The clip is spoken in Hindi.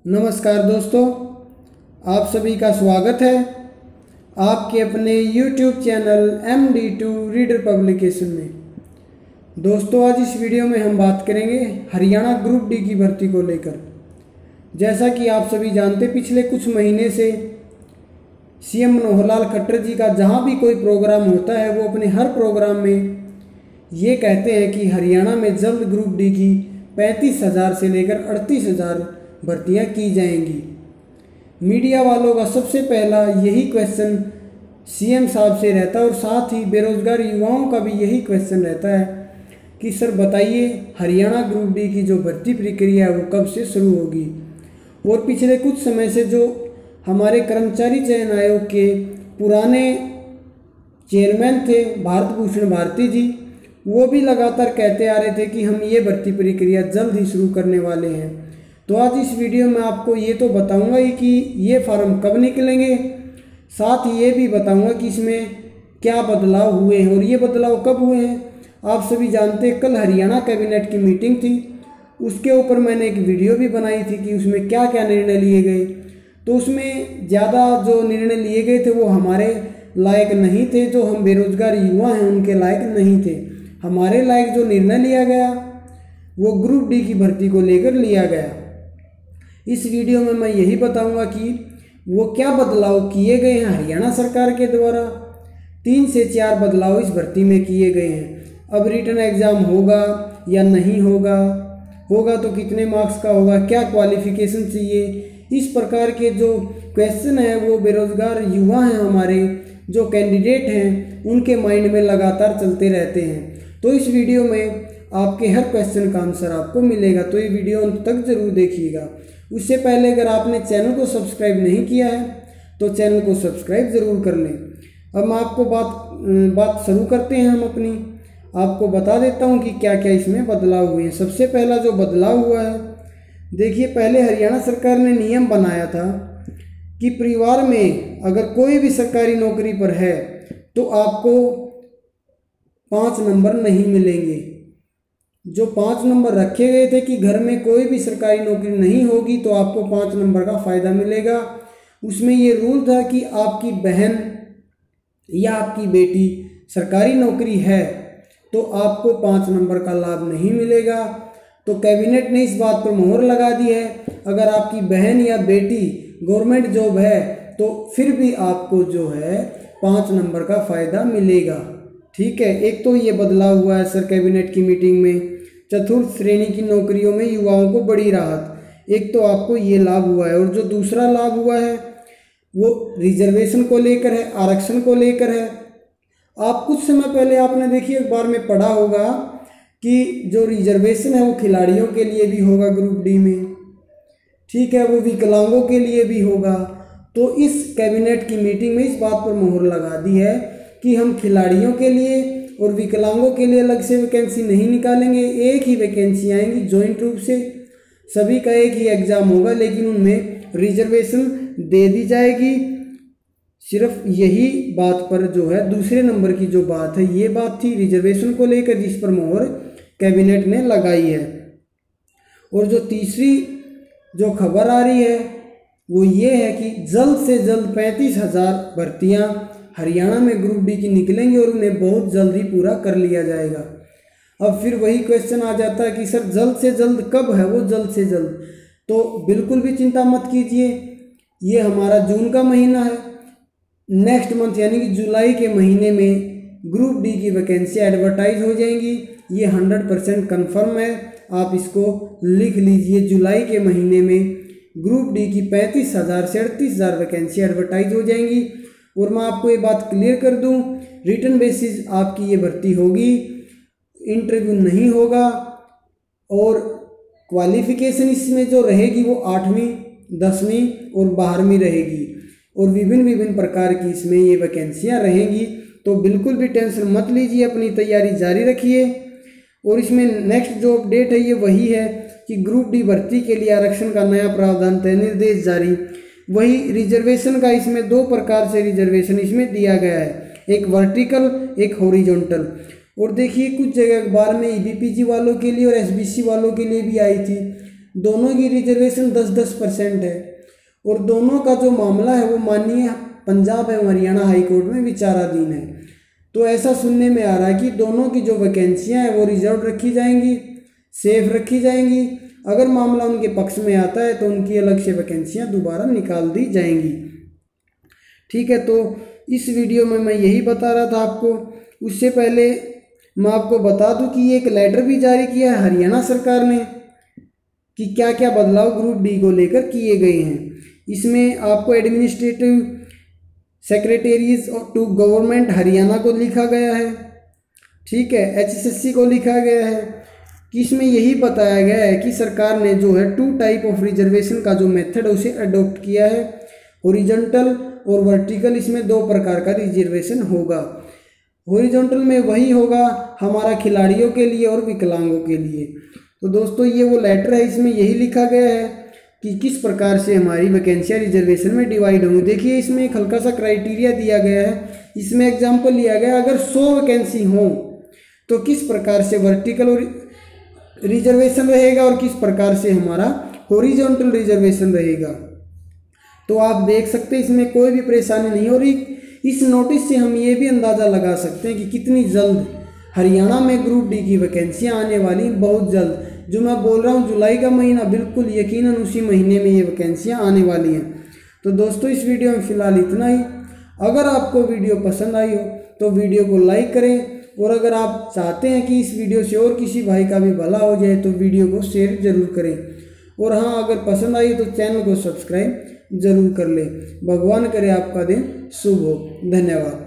नमस्कार दोस्तों, आप सभी का स्वागत है आपके अपने YouTube channel MD2 reader publication में। दोस्तों, आज इस वीडियो में हम बात करेंगे हरियाणा ग्रुप डी की भर्ती को लेकर। जैसा कि आप सभी जानते, पिछले कुछ महीने से CM मनोहर लाल खट्टर जी का जहां भी कोई प्रोग्राम होता है, वो अपने हर प्रोग्राम में ये कहते हैं कि हरियाणा में जल्द ग्रुप डी की 35,000 से लेकर 38,000 भर्तियां की जाएंगी। मीडिया वालों का सबसे पहला यही क्वेश्चन CM साहब से रहता है और साथ ही बेरोजगार युवाओं का भी यही क्वेश्चन रहता है कि सर बताइए, हरियाणा ग्रुप डी की जो भर्ती प्रक्रिया है वो कब से शुरू होगी। और पिछले कुछ समय से जो हमारे कर्मचारी चयन आयोग के पुराने चेयरमैन थे भारत भूषण भारती जी, वो भी लगातार कहते आ रहे थे कि हम ये भर्ती प्रक्रिया जल्द ही शुरू करने वाले हैं। तो आज इस वीडियो में आपको ये तो बताऊंगा ही कि ये फार्म कब निकलेंगे, साथ ही ये भी बताऊंगा कि इसमें क्या बदलाव हुए हैं और ये बदलाव कब हुए हैं। आप सभी जानते हैं, कल हरियाणा कैबिनेट की मीटिंग थी, उसके ऊपर मैंने एक वीडियो भी बनाई थी कि उसमें क्या क्या निर्णय लिए गए। तो उसमें ज़्यादा जो निर्णय लिए गए थे वो हमारे लायक नहीं थे, जो हम बेरोजगार युवा हैं उनके लायक नहीं थे। हमारे लायक जो निर्णय लिया गया वो ग्रुप डी की भर्ती को लेकर लिया गया। इस वीडियो में मैं यही बताऊंगा कि वो क्या बदलाव किए गए हैं हरियाणा सरकार के द्वारा। 3 से 4 बदलाव इस भर्ती में किए गए हैं। अब रिटन एग्ज़ाम होगा या नहीं होगा, होगा तो कितने मार्क्स का होगा, क्या क्वालिफिकेशन चाहिए, इस प्रकार के जो क्वेश्चन है वो बेरोजगार युवा हैं हमारे, जो कैंडिडेट हैं, उनके माइंड में लगातार चलते रहते हैं। तो इस वीडियो में आपके हर क्वेश्चन का आंसर आपको मिलेगा, तो ये वीडियो अंत तक जरूर देखिएगा। उससे पहले अगर आपने चैनल को सब्सक्राइब नहीं किया है तो चैनल को सब्सक्राइब ज़रूर कर लें। अब मैं आपको बात शुरू करते हैं। हम अपनी आपको बता देता हूं कि क्या क्या इसमें बदलाव हुए हैं। सबसे पहला जो बदलाव हुआ है, देखिए, पहले हरियाणा सरकार ने नियम बनाया था कि परिवार में अगर कोई भी सरकारी नौकरी पर है तो आपको 5 नंबर नहीं मिलेंगे। जो 5 नंबर रखे गए थे कि घर में कोई भी सरकारी नौकरी नहीं होगी तो आपको 5 नंबर का फ़ायदा मिलेगा। उसमें ये रूल था कि आपकी बहन या आपकी बेटी सरकारी नौकरी है तो आपको 5 नंबर का लाभ नहीं मिलेगा। तो कैबिनेट ने इस बात पर मोहर लगा दी है, अगर आपकी बहन या बेटी गवर्नमेंट जॉब है तो फिर भी आपको जो है 5 नंबर का फ़ायदा मिलेगा। ठीक है, एक तो ये बदलाव हुआ है सर कैबिनेट की मीटिंग में। चतुर्थ श्रेणी की नौकरियों में युवाओं को बड़ी राहत, एक तो आपको ये लाभ हुआ है। और जो दूसरा लाभ हुआ है वो रिजर्वेशन को लेकर है, आरक्षण को लेकर है। आप कुछ समय पहले आपने देखिए अखबार में पढ़ा होगा कि जो रिजर्वेशन है वो खिलाड़ियों के लिए भी होगा ग्रुप डी में, ठीक है, वो विकलांगों के लिए भी होगा। तो इस कैबिनेट की मीटिंग में इस बात पर मोहर लगा दी है कि हम खिलाड़ियों के लिए और विकलांगों के लिए अलग से वैकेंसी नहीं निकालेंगे, एक ही वैकेंसी आएंगी जॉइंट रूप से। सभी का एक ही एग्ज़ाम होगा, लेकिन उनमें रिजर्वेशन दे दी जाएगी। सिर्फ यही बात पर जो है दूसरे नंबर की जो बात है, ये बात थी रिजर्वेशन को लेकर, जिस पर मोहर कैबिनेट ने लगाई है। और जो तीसरी जो खबर आ रही है वो ये है कि जल्द से जल्द 35,000 भर्तियाँ हरियाणा में ग्रुप डी की निकलेंगी और उन्हें बहुत जल्द ही पूरा कर लिया जाएगा। अब फिर वही क्वेश्चन आ जाता है कि सर जल्द से जल्द कब है वो जल्द से जल्द। तो बिल्कुल भी चिंता मत कीजिए, ये हमारा जून का महीना है, नेक्स्ट मंथ यानी कि जुलाई के महीने में ग्रुप डी की वैकेंसी एडवर्टाइज हो जाएंगी। ये 100% कन्फर्म है, आप इसको लिख लीजिए। जुलाई के महीने में ग्रुप डी की 35,000 से 38,000 वैकेंसी एडवर्टाइज हो जाएंगी। और मैं आपको ये बात क्लियर कर दूं, रिटन बेसिस आपकी ये भर्ती होगी, इंटरव्यू नहीं होगा। और क्वालिफिकेशन इसमें जो रहेगी वो 8वीं 10वीं और 12वीं रहेगी। और विभिन्न प्रकार की इसमें ये वैकेंसियाँ रहेंगी। तो बिल्कुल भी टेंशन मत लीजिए, अपनी तैयारी जारी रखिए। और इसमें नेक्स्ट जो अपडेट है ये वही है कि ग्रुप डी भर्ती के लिए आरक्षण का नया प्रावधान तय निर्देश जारी। वही रिजर्वेशन का, इसमें 2 प्रकार से रिजर्वेशन इसमें दिया गया है, एक वर्टिकल एक हॉरिजॉन्टल। और देखिए कुछ जगह अखबार में EBPG वालों के लिए और SBC वालों के लिए भी आई थी। दोनों की रिजर्वेशन 10-10% है और दोनों का जो मामला है वो माननीय पंजाब एवं हरियाणा हाई कोर्ट में विचाराधीन है। तो ऐसा सुनने में आ रहा है कि दोनों की जो वैकेंसियां हैं वो रिजर्व रखी जाएंगी, सेफ रखी जाएंगी। अगर मामला उनके पक्ष में आता है तो उनकी अलग से वैकेंसियां दोबारा निकाल दी जाएंगी। ठीक है, तो इस वीडियो में मैं यही बता रहा था आपको। उससे पहले मैं आपको बता दूं कि एक लेटर भी जारी किया है हरियाणा सरकार ने कि क्या क्या बदलाव ग्रुप डी को लेकर किए गए हैं। इसमें आपको administrative secretaries to government Haryana को लिखा गया है। ठीक है, HSSC को लिखा गया है कि इसमें यही बताया गया है कि सरकार ने जो है 2 टाइप ऑफ रिजर्वेशन का जो मेथड है उसे अडॉप्ट किया है। हॉरिजॉन्टल और वर्टिकल, इसमें 2 प्रकार का रिजर्वेशन होगा। हॉरिजॉन्टल में वही होगा हमारा खिलाड़ियों के लिए और विकलांगों के लिए। तो दोस्तों ये वो लेटर है, इसमें यही लिखा गया है कि किस प्रकार से हमारी वैकेंसियाँ रिजर्वेशन में डिवाइड होंगी। देखिए इसमें एक हल्का सा क्राइटेरिया दिया गया है, इसमें एग्जाम्पल लिया गया अगर 100 वैकेंसी हो तो किस प्रकार से वर्टिकल और रिजर्वेशन रहेगा और किस प्रकार से हमारा हॉरिजॉन्टल रिजर्वेशन रहेगा। तो आप देख सकते हैं इसमें कोई भी परेशानी नहीं हो रही। इस नोटिस से हम ये भी अंदाज़ा लगा सकते हैं कि कितनी जल्द हरियाणा में ग्रुप डी की वैकेंसियाँ आने वाली, बहुत जल्द। जो मैं बोल रहा हूँ जुलाई का महीना, बिल्कुल यकीनन उसी महीने में ये वैकेंसियाँ आने वाली हैं। तो दोस्तों इस वीडियो में फ़िलहाल इतना ही। अगर आपको वीडियो पसंद आई हो तो वीडियो को लाइक करें, और अगर आप चाहते हैं कि इस वीडियो से और किसी भाई का भी भला हो जाए तो वीडियो को शेयर ज़रूर करें। और हाँ, अगर पसंद आई तो चैनल को सब्सक्राइब ज़रूर कर लें। भगवान करे आपका दिन शुभ हो। धन्यवाद।